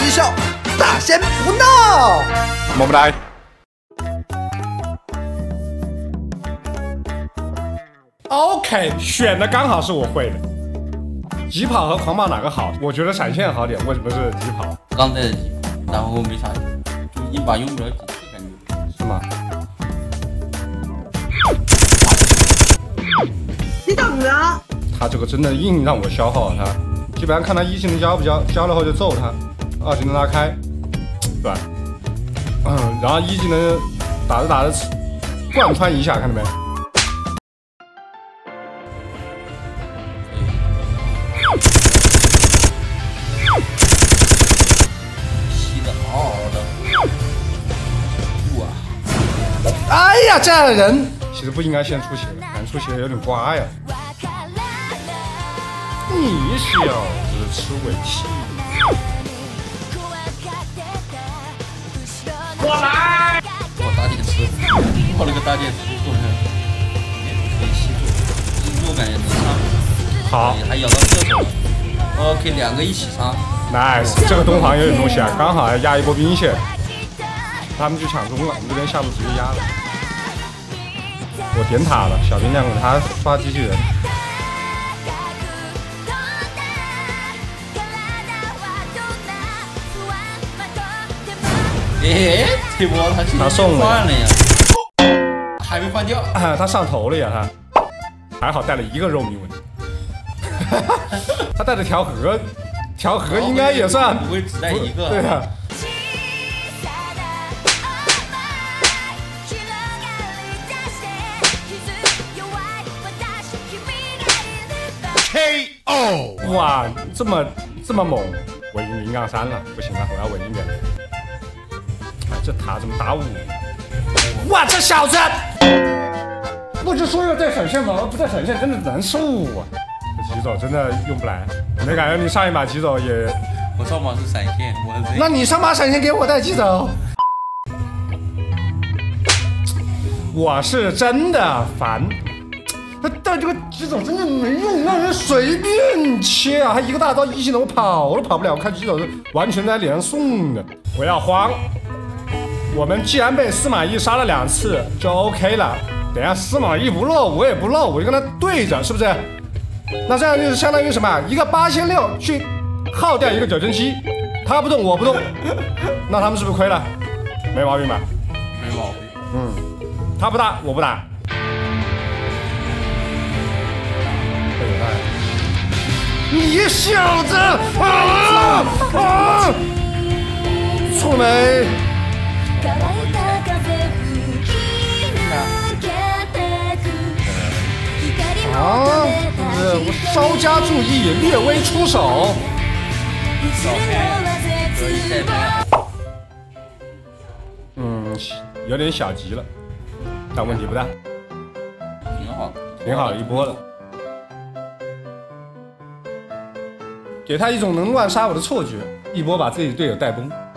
笑，大仙不闹。 么么哒。OK， 选的刚好是我会的。疾跑和狂暴哪个好？我觉得闪现好点。为什么是疾跑？ 刚才的疾跑，然后没啥用，就一把用不了几次感觉。 是吗？ 你等着。 他这个真的硬让我消耗他，基本上看他一技能交不交，交了后就揍他，二技能拉开，对吧？然后一技能打着贯穿一下，看到没？ 吸的好好的，哇！ 哎呀，这样的人其实不应该先出血，敢出血有点瓜呀。你小子吃尾气！ 我来！我大电池，我那个大电池做成可以吸住，感觉能伤。 好， 还咬到射手了。OK， 两个一起伤。 nice， 这个东皇有点东西啊，刚好压一波兵线，他们去抢中了，我们这边下路直接压了。我点塔了，小兵亮给他刷机器人。 哎，这波他送换了呀，还没换掉。 他上头了呀，他还好带了一个肉铭文，他带着调和应该也算不会只带一个。 对啊。KO！ 哇，这么猛，我已经0杠3了，不行了，我要稳一点。这塔怎么打我？哇，这小子！不就说要带闪现吗？不带闪现真的难受啊！这疾走真的用不来，没感觉你上一把疾走也…… 我上把是闪现， 那你上把闪现给我带疾走？我是真的烦，他带这个疾走真的没用，让人随便切啊！还一个大招一技能，我跑都跑不了，我看疾走是完全在脸上送的，我要慌。我们既然被司马懿杀了2次，就 OK 了。等下司马懿不漏，我也不漏，我就跟他对着，是不是？那这样就是相当于什么？一个8600去耗掉一个977，他不动我不动，那他们是不是亏了？没毛病吧？ 没毛病。 他不打我不打。你小子错了没？是不是？我稍加注意，略微出手。有点小急了，但问题不大，挺好一波了。给他一种能乱杀我的错觉，一波把自己队友带崩。